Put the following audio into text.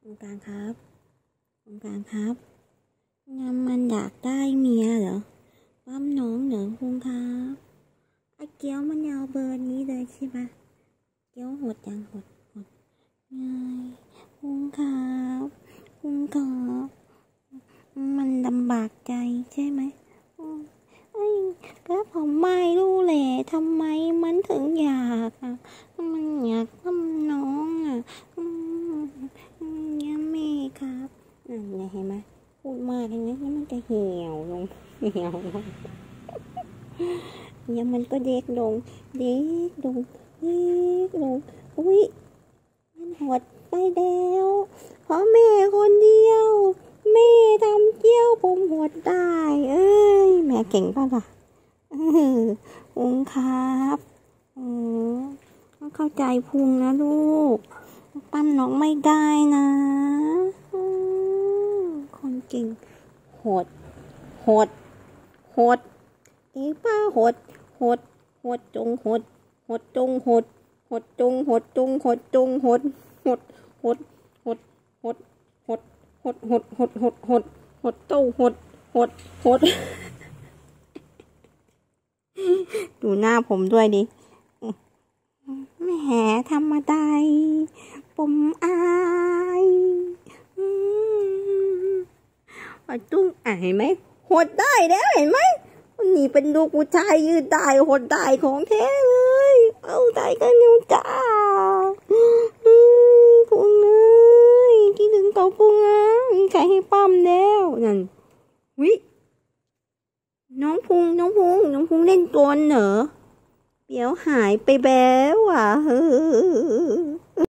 คุณการครับคุณการครับงั้นมันอยากได้เมียเหรอปั้มน้องเหรอคุณครับไอ้เกี้ยวมันเอาเบอร์นี้เลยใช่ปะเกี้ยวหดจังหดไงคุณครับคุณครับมันลำบากใจใช่ไหมไอ้ก็ผมไม่รู้แหละทำไมมันถึงอยากมันอยากปั้มน้องเนี่ยแม่ครับนั่นไงเห็นไหมพูดมากอย่างนี้มันจะเหี่ยวลงเนี่ยมันก็เด็กลงอุ้ยมันหดไปแล้วเพราะแม่คนเดียวแม่ทำเจียวผมหดได้แม่เก่งป่ะล่ะพุงครับต้องเข้าใจพุงนะลูกปั้มน้องไม่ได้นะคนเก่งหดอีป้าหดจงหดจงหดจงหดเต้าหดดูหน้าผมด้วยดิแหมธรรมดาผมอายตุ้งเห็นไหมหดได้แล้วเห็นไหมนี่เป็นลูกผู้ชายยืดได้หดได้ของแท้เลยเอาได้กันนิ้วจ้าพุงเลยคิดถึงเต่าพุงนะใครให้ปั้มแล้วนั่นวิน้องพุงเล่นกลเหรอเดี๋ยวหายไปแล้ว